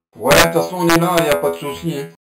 Ouais, de toute façon, on est là, y a pas de souci, hein.